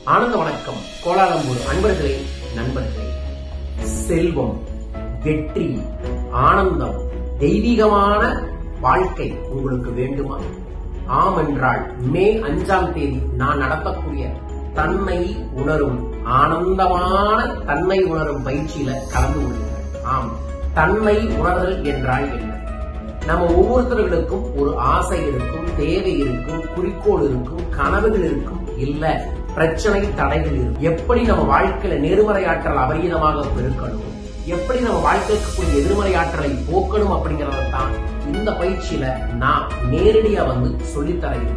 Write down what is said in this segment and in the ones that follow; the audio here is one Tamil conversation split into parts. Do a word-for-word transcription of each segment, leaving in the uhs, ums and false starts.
ஆனந்த வணக்கம் கோலாலம்பூர் அன்பர்களே, நண்பர்களே. செல்வம், வெற்றி, ஆனந்தம், தெய்வீகமான வாழ்க்கை உங்களுக்கு வேண்டுமா? ஆம் என்றால் மே அஞ்சாம் தேதி நான் நடத்தக்கூடிய தன்னை உணரும் ஆனந்தமான தன்னை உணரும் பயிற்சியில கலந்து கொள்ளுங்கள். ஆம், தன்னை உணர்தல் என்றால் என்ன? நம்ம ஒவ்வொருத்தர்களுக்கும் ஒரு ஆசை இருக்கும், தேவை இருக்கும், குறிக்கோள் இருக்கும், கனவுகள் இருக்கும், இல்ல பிரச்சனை தடைகள் இருக்கும். எப்படி நம்ம வாழ்க்கையில நேர்மறை ஆற்றல் அபரீதமாக பெருக்கணும், எப்படி நம்ம வாழ்க்கைக்கு கூடிய எதிர்மறை ஆற்றலை போக்கணும் அப்படிங்கறதான் இந்த பயிற்சியில நான் நேரடியா வந்து சொல்லித்தரேன்.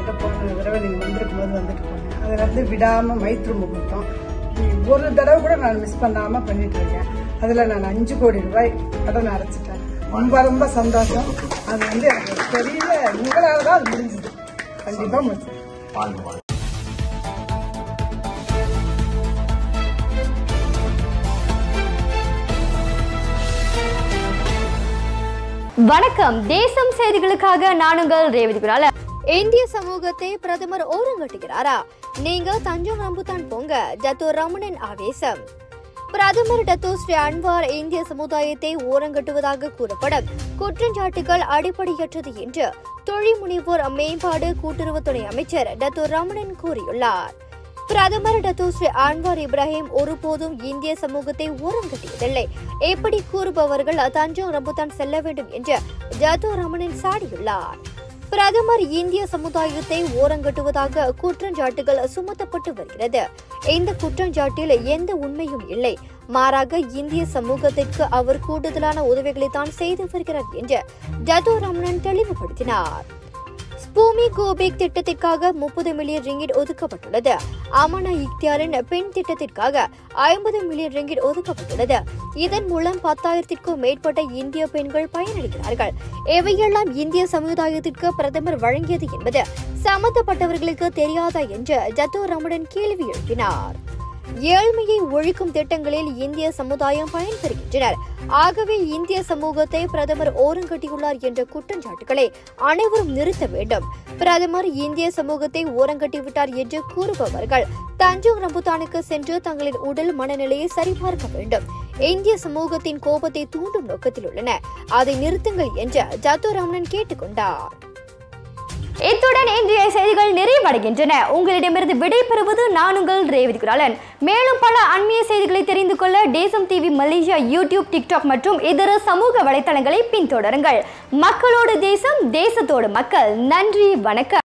அதுல இருந்து விடாம மைத்ரு முகூர்த்தம் ஒரு தடவை கூட நான் மிஸ் பண்ணாம பண்ணிட்டு இருக்கேன். அதுல நான் அஞ்சு கோடி ரூபாய் கடன் அடைச்சிட்டேன். ரொம்ப ரொம்ப சந்தோஷம். அது வந்து எனக்கு பெரிய உங்களாலதான் அது முடிஞ்சது. கண்டிப்பா முடிஞ்சது. வணக்கம். தேசம் செய்திகளுக்காக நான் உங்கள் ரேவதி குரால. இந்திய சமூகத்தை பிரதமர் ஓரங்கட்டுகிறாரா? நீங்க தஞ்சம் ரம்புத்தான் போங்க. டத்தோ ரமணன் ஆவேசம். பிரதமர் டத்தோ ஸ்ரீ அன்வார் இந்திய சமுதாயத்தை ஓரங்கட்டுவதாக கூறப்படும் குற்றச்சாட்டுகள் அடிப்படையற்றது என்று தொழில் முனைவோர் மேம்பாடு கூட்டுறவுத்துறை அமைச்சர் டத்தோ ரமணன் கூறியுள்ளார். பிரதமர் டத்தோ ஸ்ரீ அன்வார் இப்ராஹிம் ஒருபோதும் இந்திய சமூகத்தை ஓரங்கட்டியதில்லை. எப்படி கூறுபவர்கள் தஞ்சம் ரம்புத்தான் செல்ல வேண்டும் என்று டத்தோ ரமணன் சாடியுள்ளார். பிரதமர் இந்திய சமுதாயத்தை ஓரங்கட்டுவதாக குற்றச்சாட்டுகள் சுமத்தப்பட்டு வருகிறது. இந்த குற்றச்சாட்டில் எந்த உண்மையும் இல்லை. மாறாக இந்திய சமூகத்திற்கு அவர் கூடுதலான உதவிகளை தான் செய்து வருகிறார் என்று டத்தோ ரமணன் தெளிவுபடுத்தினார். பூமி கோபேக் திட்டத்திற்காக முப்பது மில்லியன் ரிங்கிட் ஒதுக்கப்பட்டுள்ளது. அமனா இக்தியாரின் பெண் திட்டத்திற்காக ஐம்பது மில்லியன் ரிங்கிட் ஒதுக்கப்பட்டுள்ளது. இதன் மூலம் பத்தாயிரத்திற்கும் மேற்பட்ட இந்திய பெண்கள் பயனடைகிறார்கள். இவையெல்லாம் இந்திய சமுதாயத்திற்கு பிரதமர் வழங்கியது என்பது சம்பந்தப்பட்டவர்களுக்கு தெரியாதா என்று டத்தோ ரமணன் கேள்வி எழுப்பினார். ஏழ்மையை ஒழிக்கும் திட்டங்களில் இந்திய சமுதாயம் பயன்பெறுகின்றனர். ஆகவே இந்திய சமூகத்தை பிரதமர் ஓரங்கட்டியுள்ளார் என்ற குற்றச்சாட்டுகளை அனைவரும் நிறுத்த வேண்டும். பிரதமர் இந்திய சமூகத்தை ஓரங்கட்டிவிட்டார் என்று கூறுபவர்கள் தஞ்சம் ரம்புத்தானுக்கு சென்று தங்களின் உடல் மனநிலையை சரிபார்க்க வேண்டும். இந்திய சமூகத்தின் கோபத்தை தூண்டும் நோக்கத்தில் உள்ளன. அதை நிறுத்துங்கள் என்று டத்தோ ரமணன் கேட்டுக்கொண்டார். இத்துடன் இன்றைய செய்திகள் நிறைவடைகின்றன. உங்களிடமிருந்து விடைபெறுவது நான் உங்கள் ரேவதி குராலன். மேலும் பல அண்மைய செய்திகளை தெரிந்து கொள்ள தேசம் டிவி மலேசியா, யூடியூப், டிக்டாக் மற்றும் இதர சமூக வலைதளங்களை பின்தொடருங்கள். மக்களோடு தேசம், தேசத்தோடு மக்கள். நன்றி, வணக்கம்.